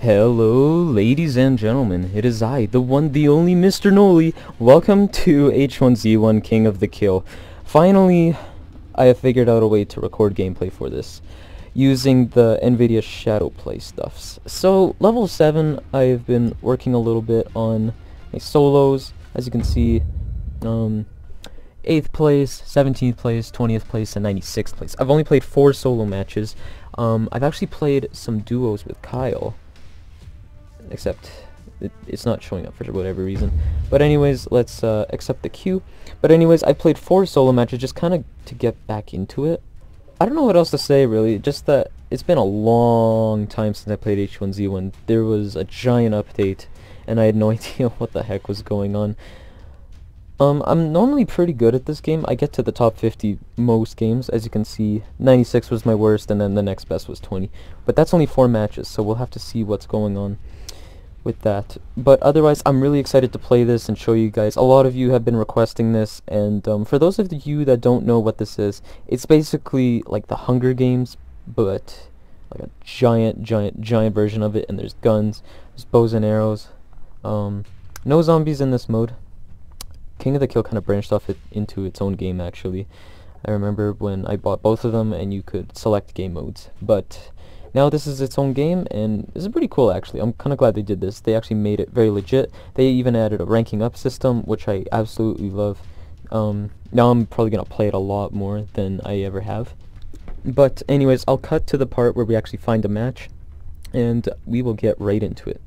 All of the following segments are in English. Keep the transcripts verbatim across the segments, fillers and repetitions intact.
Hello, ladies and gentlemen. It is I, the one, the only Mister Noli. Welcome to H one Z one King of the Kill. Finally, I have figured out a way to record gameplay for this, using the NVIDIA Shadow Play stuffs. So, level seven, I've been working a little bit on my solos. As you can see, um, eighth place, seventeenth place, twentieth place, and ninety-sixth place. I've only played four solo matches. Um, I've actually played some duos with Kyle. Except it, it's not showing up for whatever reason. But anyways, let's uh, accept the queue. But anyways, I played four solo matches just kind of to get back into it. I don't know what else to say really, just that it's been a long time since I played H one Z one. There was a giant update and I had no idea what the heck was going on. Um, I'm normally pretty good at this game. I get to the top fifty most games. As you can see, ninety-six was my worst and then the next best was twenty. But that's only four matches, so we'll have to see what's going on with that. But otherwise, I'm really excited to play this and show you guys. A lot of you have been requesting this, and um, for those of you that don't know what this is, it's basically like the Hunger Games, but like a giant, giant, giant version of it, and there's guns, there's bows and arrows. Um, no zombies in this mode. King of the Kill kind of branched off it into its own game, actually. I remember when I bought both of them, and you could select game modes, but now this is its own game, and this is pretty cool actually. I'm kind of glad they did this. They actually made it very legit. They even added a ranking up system, which I absolutely love. Um, now I'm probably going to play it a lot more than I ever have. But anyways, I'll cut to the part where we actually find a match, and we will get right into it.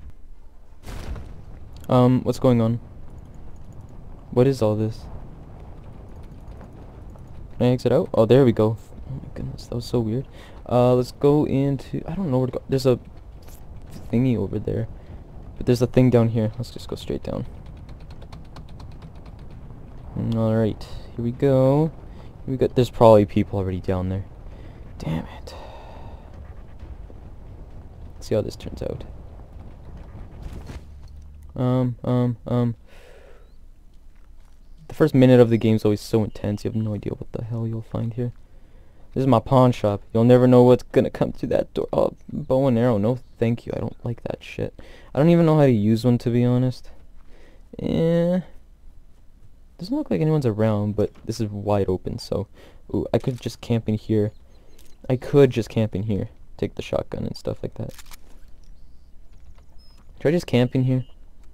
Um, what's going on? What is all this? Can I exit out? Oh, there we go. Oh my goodness, that was so weird. Uh, let's go into... I don't know where to go. There's a thingy over there. But there's a thing down here. Let's just go straight down. Alright, here we go. Here we go. There's probably people already down there. Damn it. Let's see how this turns out. Um, um, um... The first minute of the game is always so intense, you have no idea what the hell you'll find here. This is my pawn shop. You'll never know what's gonna come through that door. Oh, bow and arrow. No, thank you. I don't like that shit. I don't even know how to use one, to be honest. Eh. Doesn't look like anyone's around, but this is wide open, so... Ooh, I could just camp in here. I could just camp in here. Take the shotgun and stuff like that. Should I just camp in here?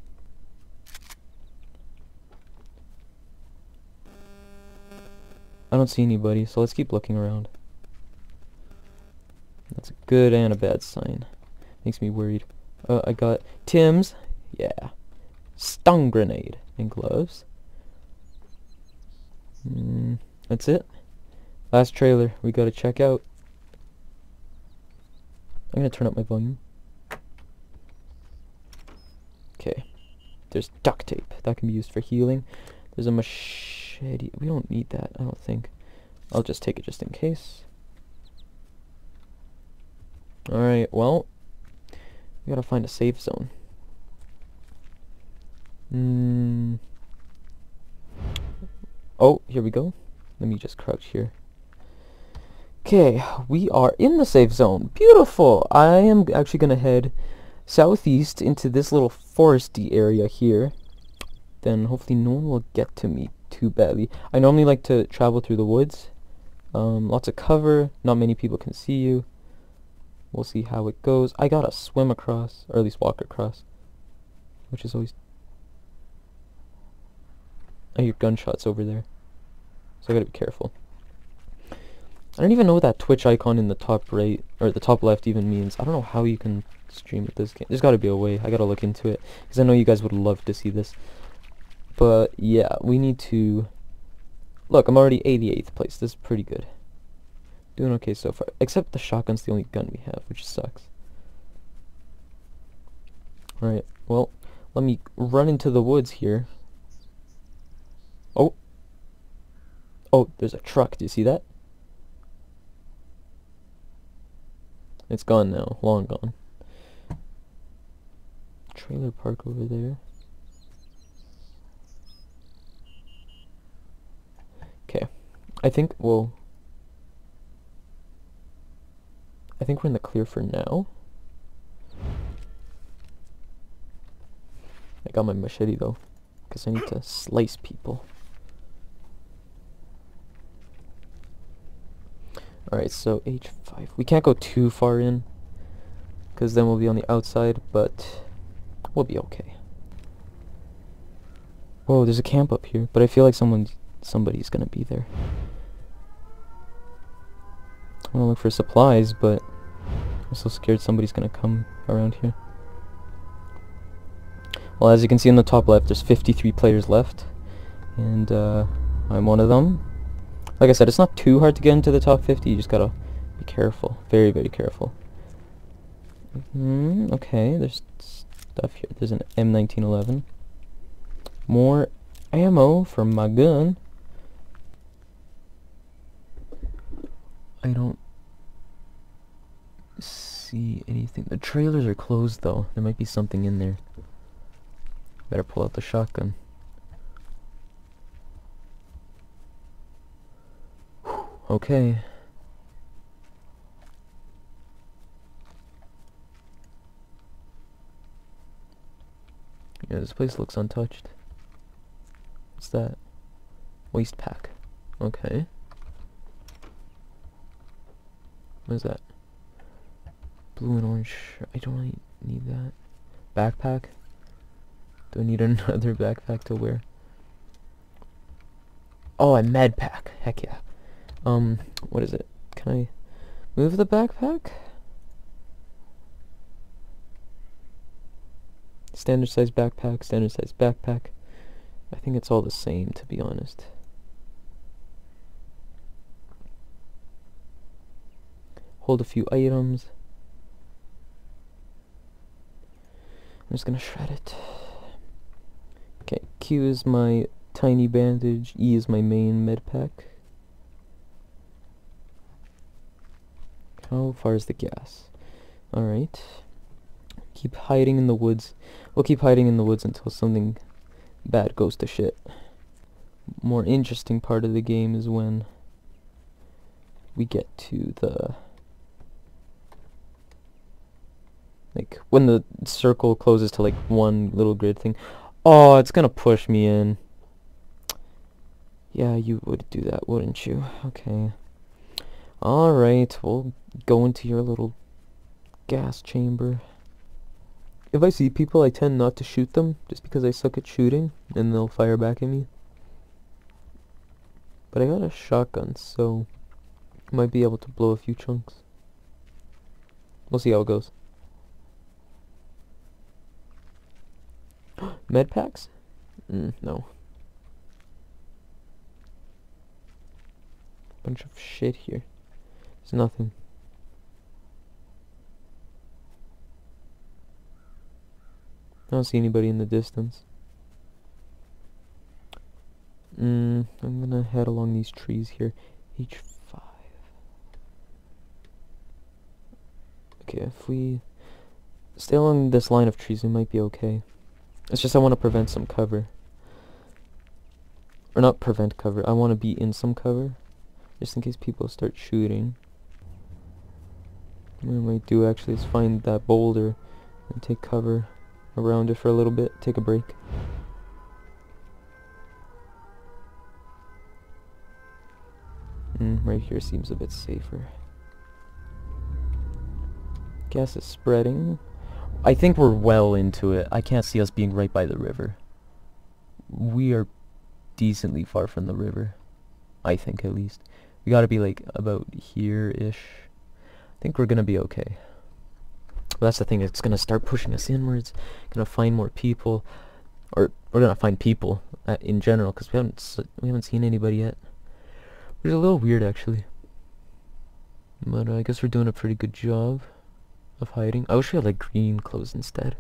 I don't see anybody, so let's keep looking around. That's a good and a bad sign. Makes me worried. Uh, I got Tim's. Yeah. Stun grenade and gloves. Mm, that's it. Last trailer we gotta check out. I'm gonna turn up my volume. Okay. There's duct tape. That can be used for healing. There's a machine. We don't need that, I don't think. I'll just take it just in case. Alright, well, we gotta find a safe zone. Mm. Oh, here we go. Let me just crouch here. Okay, we are in the safe zone. Beautiful! I am actually gonna head southeast into this little foresty area here. Then hopefully no one will get to me too badly. I normally like to travel through the woods. Um, lots of cover. Not many people can see you. We'll see how it goes. I gotta swim across, or at least walk across, which is always... I hear gunshots over there, so I gotta be careful. I don't even know what that Twitch icon in the top right, or the top left even means. I don't know how you can stream with this game. There's gotta be a way. I gotta look into it, because I know you guys would love to see this. But yeah, we need to... Look, I'm already eighty-eighth place. This is pretty good. Doing okay so far. Except the shotgun's the only gun we have, which sucks. Alright, well, let me run into the woods here. Oh! Oh, there's a truck. Do you see that? It's gone now. Long gone. Trailer park over there. Okay, I think, well, I think we're in the clear for now. I got my machete though, because I need to slice people. Alright, so H five. We can't go too far in, because then we'll be on the outside, but we'll be okay. Whoa, there's a camp up here, but I feel like someone, somebody's gonna be there. I'm gonna look for supplies, but I'm so scared somebody's gonna come around here. Well, as you can see in the top left, there's fifty-three players left, and uh, I'm one of them. Like I said, it's not too hard to get into the top fifty, you just gotta be careful. Very, very careful. Mm, okay, there's stuff here. There's an M nineteen eleven. More ammo for my gun. I don't see anything. The trailers are closed though. There might be something in there. Better pull out the shotgun. Whew, okay. Yeah, this place looks untouched. What's that? Waste pack. Okay. What is that? Blue and orange. I don't really need that. Backpack? Do I need another backpack to wear? Oh, a med pack. Heck yeah. Um, what is it? Can I move the backpack? Standard size backpack, standard size backpack. I think it's all the same, to be honest. Hold a few items. I'm just gonna shred it. Okay, Q is my tiny bandage, E is my main med pack. How far is the gas? Alright. Keep hiding in the woods. We'll keep hiding in the woods until something bad goes to shit. More interesting part of the game is when we get to the... like, when the circle closes to, like, one little grid thing. Oh, it's gonna push me in. Yeah, you would do that, wouldn't you? Okay. Alright, we'll go into your little gas chamber. If I see people, I tend not to shoot them, just because I suck at shooting, and they'll fire back at me. But I got a shotgun, so I might be able to blow a few chunks. We'll see how it goes. Med packs? Mm, no. Bunch of shit here. There's nothing. I don't see anybody in the distance. Mm, I'm gonna head along these trees here. H five. Okay, if we stay along this line of trees, we might be okay. It's just I want to prevent some cover. Or not prevent cover, I want to be in some cover. Just in case people start shooting. What I might do actually is find that boulder and take cover around it for a little bit. Take a break. Mm, right here seems a bit safer. Gas is spreading. I think we're well into it. I can't see us being right by the river. We are decently far from the river. I think, at least. We gotta be, like, about here-ish. I think we're gonna be okay. But that's the thing, it's gonna start pushing us inwards. Gonna find more people. Or, we're gonna find people, uh, in general, because we haven't, s we haven't seen anybody yet. Which is a little weird, actually. But uh, I guess we're doing a pretty good job of hiding. I wish we had, like, green clothes instead.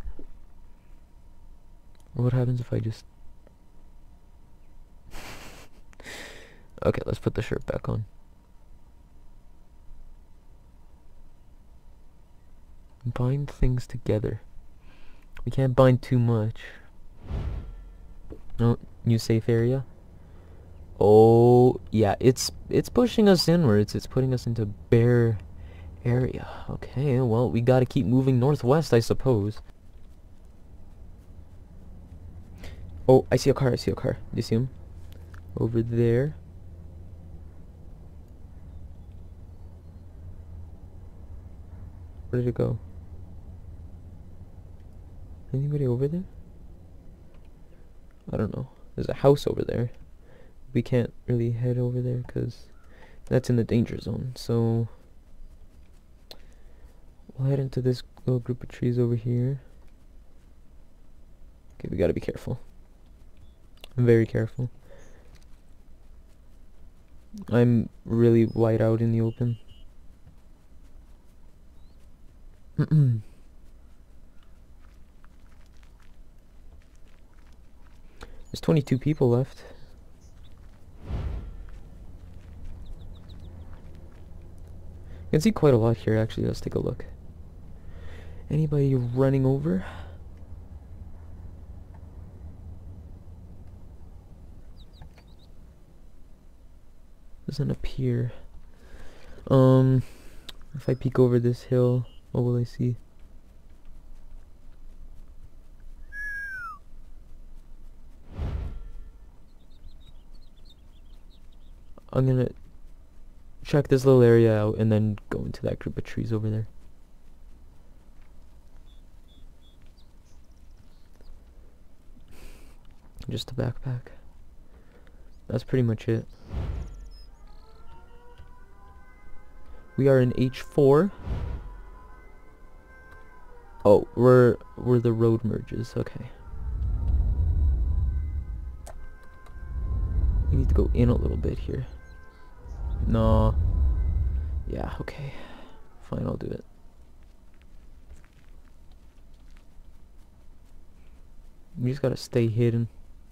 Or what happens if I just... Okay, let's put the shirt back on. Bind things together. We can't bind too much. No, new safe area. Oh, yeah, it's it's pushing us inwards. It's putting us into bare area. Okay, well, we gotta keep moving northwest, I suppose. Oh, I see a car, I see a car. Do you see him? Over there. Where did it go? Anybody over there? I don't know. There's a house over there. We can't really head over there because that's in the danger zone. So we'll head into this little group of trees over here. Okay, we gotta be careful. Very careful. I'm really wide out in the open. There's twenty-two people left. You can see quite a lot here, actually. Let's take a look. Anybody running over? Doesn't appear. Um, if I peek over this hill, what will I see? I'm gonna check this little area out and then go into that group of trees over there. Just a backpack. That's pretty much it. We are in H four. Oh, we're where the road merges. Okay. We need to go in a little bit here. No. Yeah, okay. Fine, I'll do it. We just gotta stay hidden.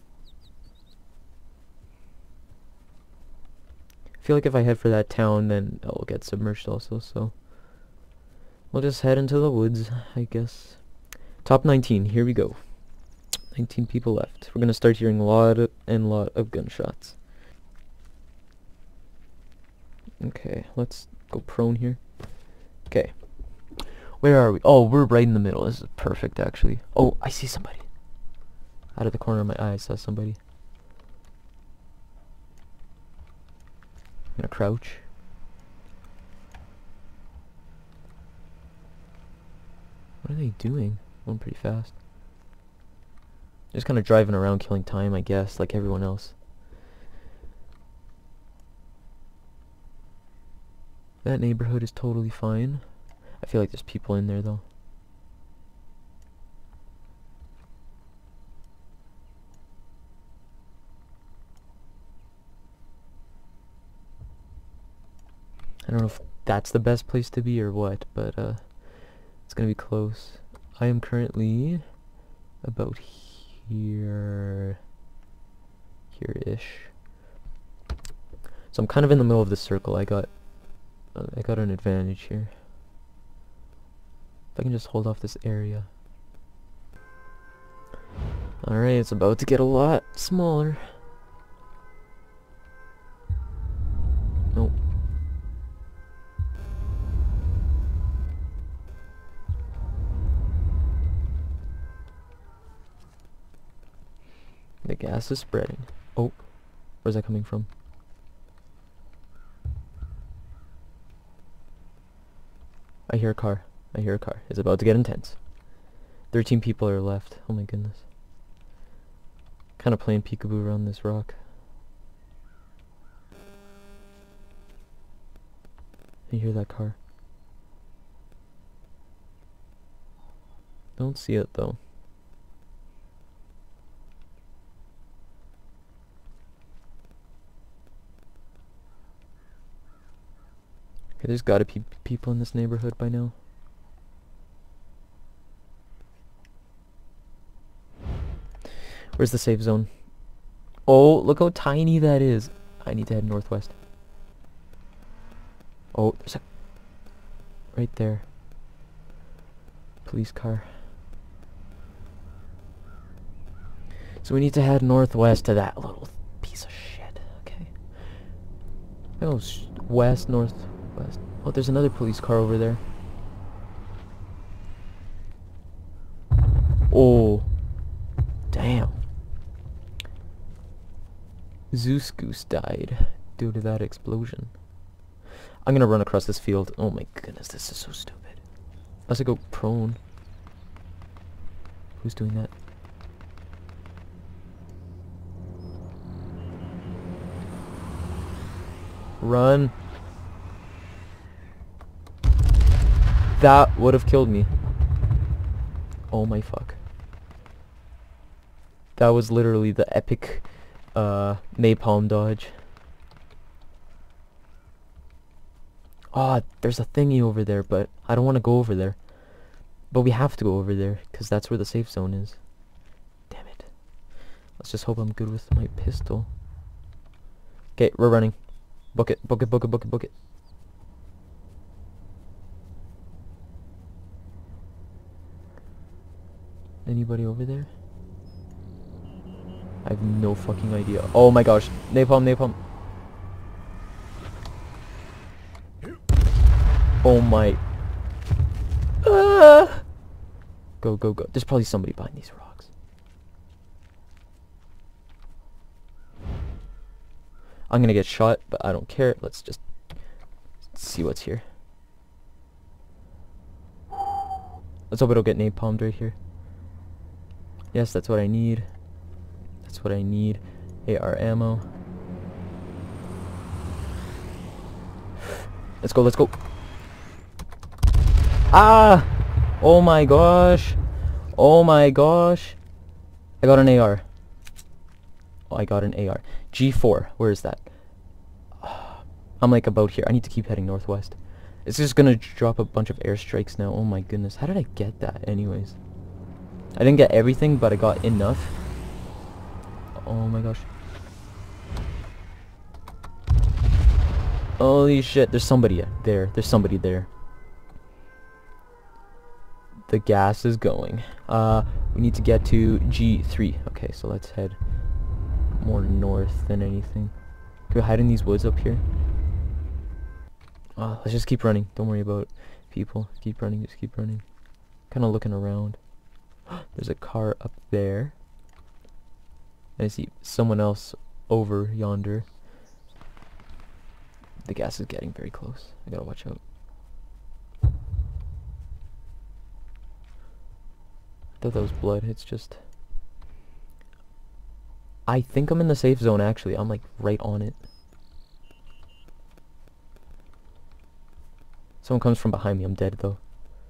I feel like if I head for that town, then I'll get submerged also, so we'll just head into the woods, I guess. Top nineteen, here we go. nineteen people left. We're gonna start hearing a lot of, and lot of gunshots. Okay, let's go prone here. Okay. Where are we? Oh, we're right in the middle. This is perfect, actually. Oh, I see somebody. Out of the corner of my eye, I saw somebody. I'm gonna crouch. What are they doing? Going pretty fast. Just kind of driving around killing time, I guess, like everyone else. That neighborhood is totally fine. I feel like there's people in there, though. I don't know if that's the best place to be or what, but uh, it's gonna be close. I am currently about here, here-ish. So I'm kind of in the middle of the circle. I got, uh, I got an advantage here. If I can just hold off this area. Alright, it's about to get a lot smaller. Nope. The gas is spreading. Oh, where's that coming from? I hear a car. I hear a car. It's about to get intense. Thirteen people are left. Oh my goodness. Kind of playing peekaboo around this rock. I hear that car. Don't see it though. Okay, there's gotta be people in this neighborhood by now. Where's the safe zone? Oh, look how tiny that is. I need to head northwest. Oh, there's a... right there. Police car. So we need to head northwest to that little piece of shit. Okay. Oh, west, north... West. Oh, there's another police car over there. Oh. Damn. Zeus Goose died due to that explosion. I'm gonna run across this field. Oh my goodness, this is so stupid. Unless I go prone. Who's doing that? Run. That would have killed me. Oh my fuck. That was literally the epic uh, napalm dodge. Ah, oh, there's a thingy over there, but I don't want to go over there. But we have to go over there, because that's where the safe zone is. Damn it. Let's just hope I'm good with my pistol. Okay, we're running. Book it, book it, book it, book it, book it. Anybody over there? I have no fucking idea. Oh my gosh. Napalm, napalm. Oh my. Ah! Go, go, go. There's probably somebody behind these rocks. I'm gonna get shot, but I don't care. Let's just see what's here. Let's hope I don't get napalmed right here. Yes, that's what I need. That's what I need. A R ammo. Let's go, let's go. Ah! Oh my gosh. Oh my gosh. I got an A R. Oh, I got an A R. G four. Where is that? I'm like about here. I need to keep heading northwest. It's just gonna drop a bunch of airstrikes now. Oh my goodness. How did I get that anyways? I didn't get everything, but I got enough. Oh my gosh. Holy shit. There's somebody there. There's somebody there. The gas is going. Uh, we need to get to G three. Okay, so let's head more north than anything. Can we hide in these woods up here? Uh, let's just keep running. Don't worry about people. Keep running, just keep running. Kind of looking around. There's a car up there. And I see someone else over yonder. The gas is getting very close. I gotta watch out. I thought that was blood. It's just... I think I'm in the safe zone, actually. I'm, like, right on it. Someone comes from behind me. I'm dead, though.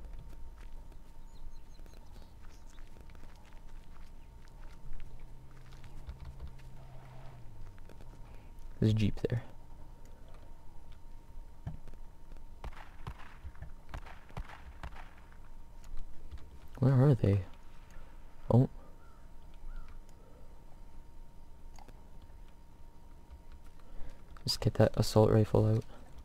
There's a Jeep there. Where are they? Oh. Just get that assault rifle out.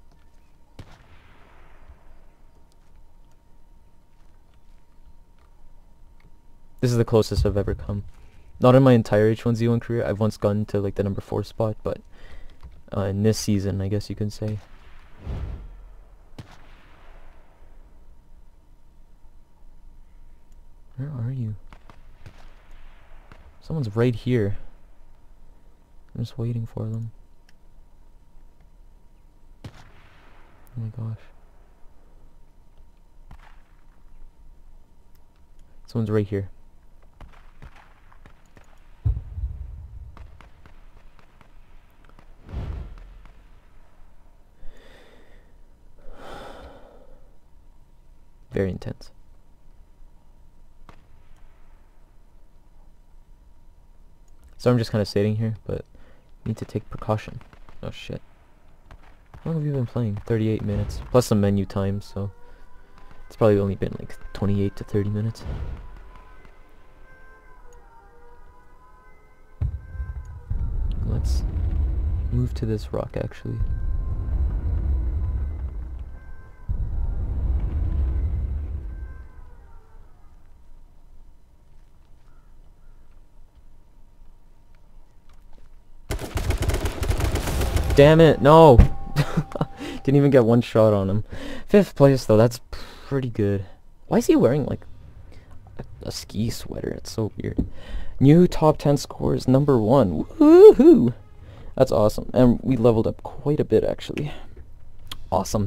This is the closest I've ever come. Not in my entire H one Z one career. I've once gone to like the number four spot, but uh, in this season, I guess you can say. Where are you? Someone's right here. I'm just waiting for them. Oh my gosh. Someone's right here. Very intense. So I'm just kind of sitting here, but need to take precaution. Oh shit. How long have you been playing? thirty-eight minutes. Plus some menu time, so it's probably only been like twenty-eight to thirty minutes. Let's move to this rock, actually. Damn it, no! Didn't even get one shot on him. Fifth place, though, that's pretty good. Why is he wearing, like, a, a ski sweater? It's so weird. New top ten scores, number one. Woohoo! That's awesome. And we leveled up quite a bit, actually. Awesome.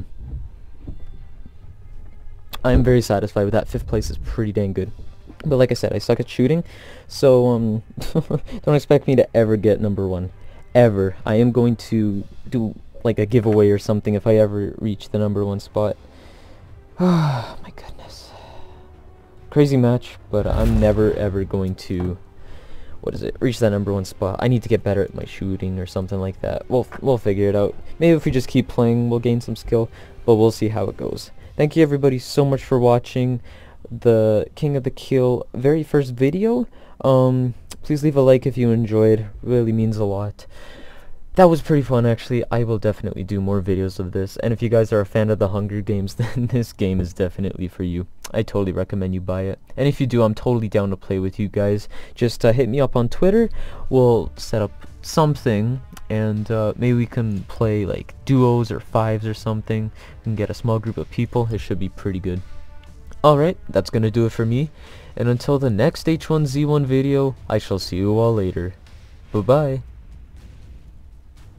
I'm very satisfied with that. Fifth place is pretty dang good. But like I said, I suck at shooting, so um, don't expect me to ever get number one. Ever. I am going to do like a giveaway or something if I ever reach the number one spot. Oh my goodness. Crazy match, but I'm never ever going to, what is it, reach that number one spot. I need to get better at my shooting or something like that. We'll, we'll figure it out. Maybe if we just keep playing, we'll gain some skill, but we'll see how it goes. Thank you everybody so much for watching the King of the Kill very first video. Um, please leave a like if you enjoyed. Really means a lot. That was pretty fun, actually. I will definitely do more videos of this, and if you guys are a fan of the Hunger Games, then this game is definitely for you. I totally recommend you buy it, and if you do, I'm totally down to play with you guys. Just uh, hit me up on Twitter. We'll set up something, and uh, maybe we can play like duos or fives or something and get a small group of people. It should be pretty good. Alright, that's gonna do it for me, and until the next H one Z one video, I shall see you all later. Bye bye.